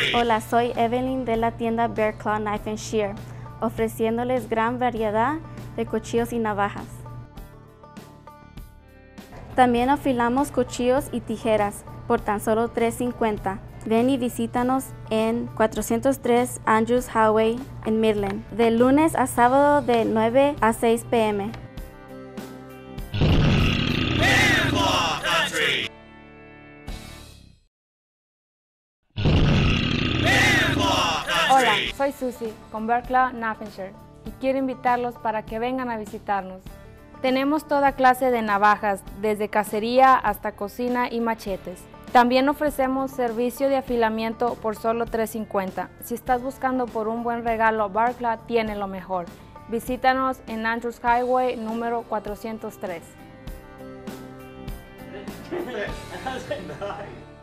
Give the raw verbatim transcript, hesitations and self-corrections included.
Hola, soy Evelyn de la tienda Bear Claw Knife and Shear, ofreciéndoles gran variedad de cuchillos y navajas. También afilamos cuchillos y tijeras por tan solo tres cincuenta. Ven y visítanos en cuatrocientos tres Andrews Highway en Midland, de lunes a sábado de nueve a seis p m Bear Claw Country! Bear Claw Country! Hola, soy Susie con Bear Claw Knife and Shear y quiero invitarlos para que vengan a visitarnos. Tenemos toda clase de navajas, desde cacería hasta cocina y machetes. También ofrecemos servicio de afilamiento por solo tres cincuenta. Si estás buscando por un buen regalo, Bear Claw tiene lo mejor. Visítanos en Andrews Highway número cuatrocientos tres.